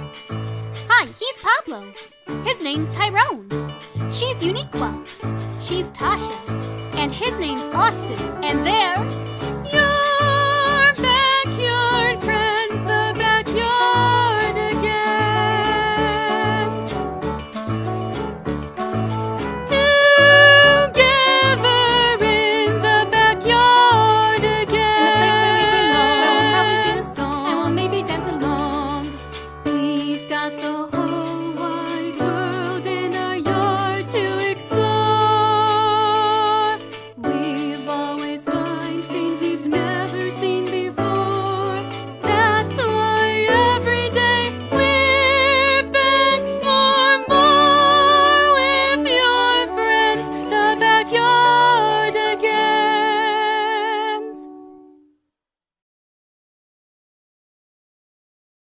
Hi, he's Pablo. His name's Tyrone. She's Uniqua. She's Tasha. And his name's Austin. And they're